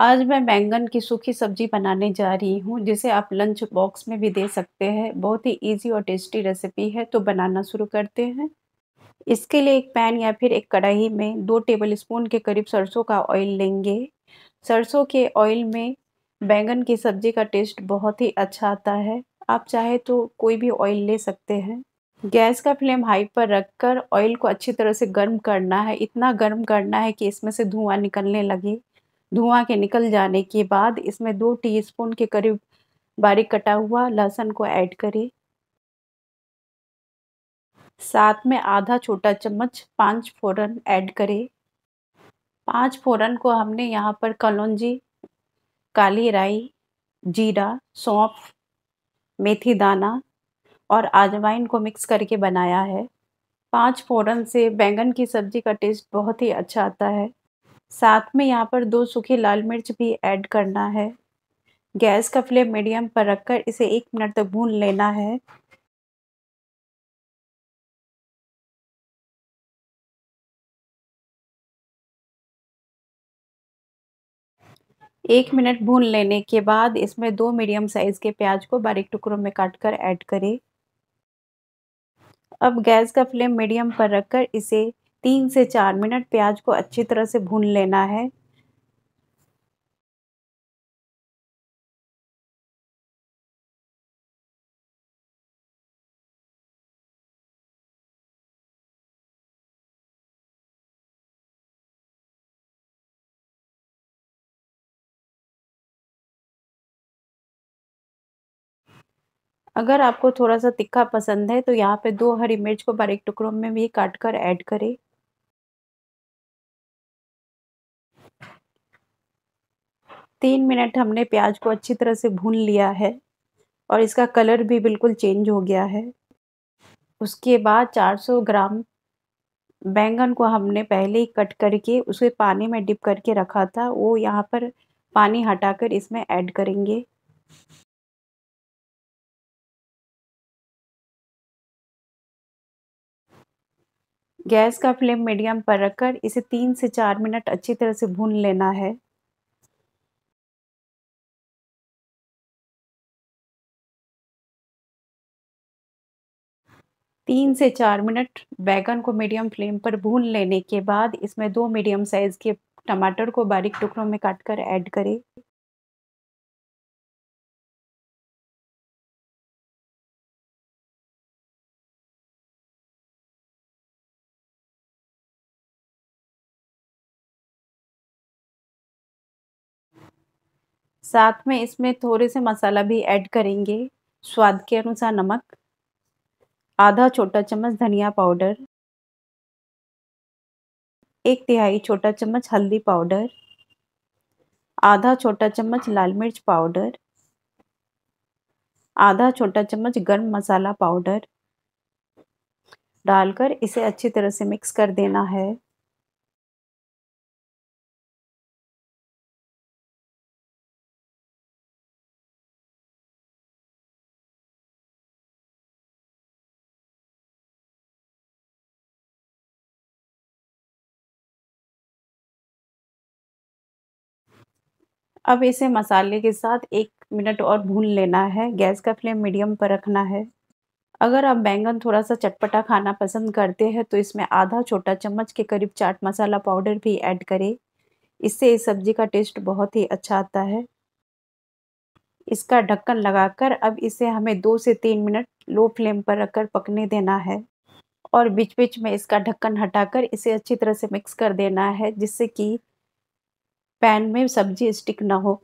आज मैं बैंगन की सूखी सब्जी बनाने जा रही हूँ, जिसे आप लंच बॉक्स में भी दे सकते हैं। बहुत ही ईज़ी और टेस्टी रेसिपी है, तो बनाना शुरू करते हैं। इसके लिए एक पैन या फिर एक कढ़ाई में 2 टेबलस्पून के करीब सरसों का ऑयल लेंगे। सरसों के ऑयल में बैंगन की सब्जी का टेस्ट बहुत ही अच्छा आता है। आप चाहे तो कोई भी ऑयल ले सकते हैं। गैस का फ्लेम हाई पर रखकर ऑयल को अच्छी तरह से गर्म करना है। इतना गर्म करना है कि इसमें से धुआँ निकलने लगे। धुआँ के निकल जाने के बाद इसमें 2 टीस्पून के करीब बारीक कटा हुआ लहसुन को ऐड करें। साथ में आधा छोटा चम्मच 5 फ़ोरन ऐड करें। 5 फ़ोरन को हमने यहाँ पर कलौंजी, काली राई, जीरा, सौंफ, मेथी दाना और अजवाइन को मिक्स करके बनाया है। 5 फ़ोरन से बैंगन की सब्ज़ी का टेस्ट बहुत ही अच्छा आता है। साथ में यहाँ पर 2 सूखी लाल मिर्च भी ऐड करना है। गैस का फ्लेम मीडियम पर रखकर इसे 1 मिनट तक भून लेना है। 1 मिनट भून लेने के बाद इसमें 2 मीडियम साइज़ के प्याज को बारीक टुकड़ों में काट कर ऐड करें। अब गैस का फ्लेम मीडियम पर रखकर इसे 3 से 4 मिनट प्याज को अच्छी तरह से भून लेना है। अगर आपको थोड़ा-सा तीखा पसंद है तो यहाँ पे 2 हरी मिर्च को बारीक टुकड़ों में भी काट कर ऐड करें। 3 मिनट हमने प्याज को अच्छी तरह से भून लिया है और इसका कलर भी बिल्कुल चेंज हो गया है। उसके बाद 400 ग्राम बैंगन को हमने पहले ही कट करके उसे पानी में डिप करके रखा था, वो यहाँ पर पानी हटाकर इसमें ऐड करेंगे। गैस का फ्लेम मीडियम पर रखकर इसे 3 से 4 मिनट अच्छी तरह से भून लेना है। तीन से 4 मिनट बैंगन को मीडियम फ्लेम पर भून लेने के बाद इसमें 2 मीडियम साइज़ के टमाटर को बारीक टुकड़ों में काट कर ऐड करें। साथ में इसमें थोड़े से मसाला भी ऐड करेंगे। स्वाद के अनुसार नमक, आधा छोटा चम्मच धनिया पाउडर, 1 तिहाई छोटा चम्मच हल्दी पाउडर, आधा छोटा चम्मच लाल मिर्च पाउडर, आधा छोटा चम्मच गरम मसाला पाउडर डालकर इसे अच्छी तरह से मिक्स कर देना है। अब इसे मसाले के साथ 1 मिनट और भून लेना है। गैस का फ्लेम मीडियम पर रखना है। अगर आप बैंगन थोड़ा-सा चटपटा खाना पसंद करते हैं तो इसमें आधा छोटा चम्मच के करीब चाट मसाला पाउडर भी ऐड करें। इससे इस सब्ज़ी का टेस्ट बहुत ही अच्छा आता है। इसका ढक्कन लगाकर अब इसे हमें 2 से 3 मिनट लो फ्लेम पर रखकर पकने देना है और बीच-बीच में इसका ढक्कन हटाकर इसे अच्छी तरह से मिक्स कर देना है, जिससे कि पैन में सब्ज़ी स्टिक ना हो।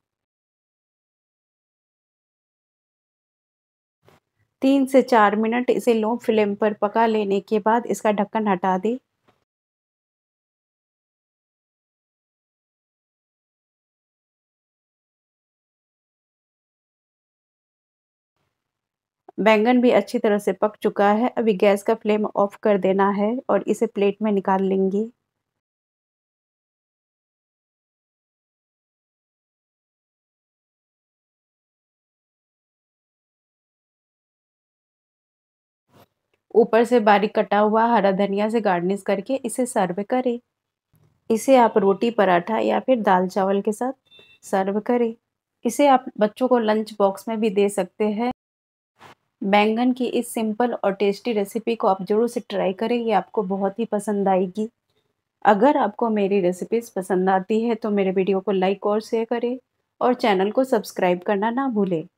3 से 4 मिनट इसे लो फ्लेम पर पका लेने के बाद इसका ढक्कन हटा दें। बैंगन भी अच्छी तरह से पक चुका है। अभी गैस का फ्लेम ऑफ कर देना है और इसे प्लेट में निकाल लेंगे। ऊपर से बारीक कटा हुआ हरा धनिया से गार्निश करके इसे सर्व करें। इसे आप रोटी, पराठा या फिर दाल-चावल के साथ सर्व करें। इसे आप बच्चों को लंच बॉक्स में भी दे सकते हैं। बैंगन की इस सिंपल और टेस्टी रेसिपी को आप ज़रूर से ट्राई करें, ये आपको बहुत ही पसंद आएगी। अगर आपको मेरी रेसिपीज़ पसंद आती है तो मेरे वीडियो को लाइक और शेयर करें और चैनल को सब्सक्राइब करना ना भूलें।